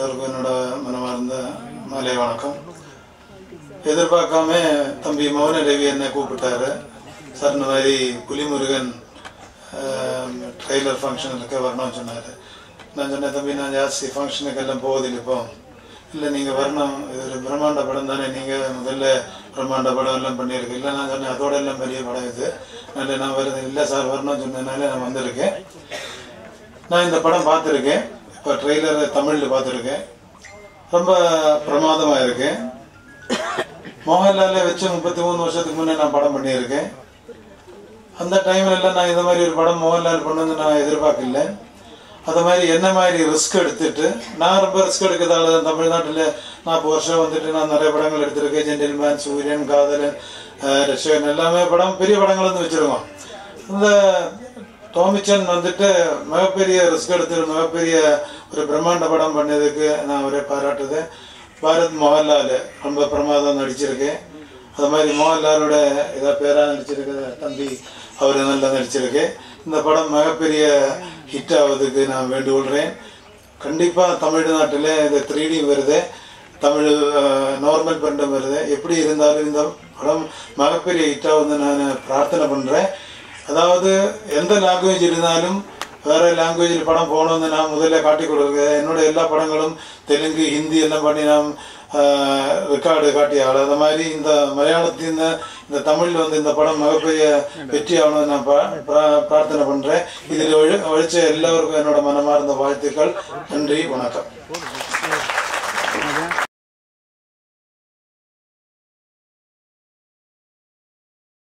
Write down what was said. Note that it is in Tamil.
எல்லோருக்கும் என்னோட மனமார்ந்த மாலை வணக்கம். எதிர்பார்க்காம தம்பி மௌன ரவி என்னை கூப்பிட்டாரு. சார் இந்த மாதிரி புலிமுருகன் ட்ரெய்லர் ஃபங்க்ஷனுக்கு வரணும்னு சொன்னார். நான் சொன்னேன், தம்பி நான் ஜாஸ்தி ஃபங்க்ஷனுக்கெல்லாம் போவதில்லை. இப்போ இல்லை நீங்கள் வரணும், இது ஒரு பிரம்மாண்ட படம் தானே, நீங்கள் முதல்ல பிரம்மாண்ட படம் எல்லாம் பண்ணியிருக்கு. இல்லை நான் சொன்னேன் அதோட எல்லாம் பெரிய படம் இது, நல்ல நான் வருது. இல்லை சார் வரணும்னு சொன்னதுனால நான் வந்திருக்கேன். நான் இந்த படம் பார்த்துருக்கேன், இப்போ ட்ரெய்லரை தமிழில் பார்த்துருக்கேன். ரொம்ப பிரமாதமாக இருக்கு. மோகன்லாலை வச்சு 33 வருஷத்துக்கு முன்னே நான் படம் பண்ணியிருக்கேன். அந்த டைம்ல எல்லாம் நான் இந்த மாதிரி ஒரு படம் மோகன்லால் பண்ணு நான் எதிர்பார்க்கல. அது மாதிரி என்ன மாதிரி ரிஸ்க் எடுத்துட்டு, நான் ரொம்ப ரிஸ்க் எடுக்கிறதால தான் தமிழ்நாட்டில் 40 வருஷம் வந்துட்டு நான் நிறைய படங்கள் எடுத்திருக்கேன். ஜென்டில்மேன், சூரியன், காதலன், ரஷ்யன் எல்லாமே படம் பெரிய படங்கள் வந்து வச்சிருக்கோம். இந்த டோமிச்சன் வந்துட்டு மிகப்பெரிய ரிஸ்க் எடுத்துட்டு மிகப்பெரிய ஒரு பிரம்மாண்ட படம் பண்ணதுக்கு நான் ஒரே பாராட்டுதேன். பாரத் மோகன்லால் ரொம்ப பிரமாதம் நடிச்சிருக்கேன். அது மாதிரி மோகன்லாலோட ஏதாவது பேராக நடிச்சிருக்க தம்பி அவர் நல்லா நடிச்சிருக்கேன். இந்த படம் மிகப்பெரிய ஹிட் ஆகுதுக்கு நான் வேண்டுகொள்கிறேன். கண்டிப்பாக தமிழ்நாட்டில் இந்த 3D வருது, தமிழ் நார்மல் பிரிண்டம் வருது. எப்படி இருந்தாலும் இந்த படம் மிகப்பெரிய ஹிட் ஆகுதுன்னு நான் பிரார்த்தனை பண்ணுறேன். அதாவது எந்த லாங்குவேஜ் இருந்தாலும் வேறு லாங்குவேஜில் படம் போகணுன்னு நான் முதல்ல காட்டி கொடுக்குறேன். என்னோட எல்லா படங்களும் தெலுங்கு, ஹிந்தி எல்லாம் பண்ணி நான் ரெக்கார்டு காட்டிய ஆள். அது மாதிரி இந்த மலையாளத்தின் இந்த தமிழில் வந்து இந்த படம் மிகப்பெரிய வெற்றி ஆகணும்னு நான் பிரார்த்தனை பண்ணுறேன். இதில் உழைச்ச எல்லோருக்கும் என்னோட மனமார்ந்த வாழ்த்துக்கள். நன்றி, வணக்கம்.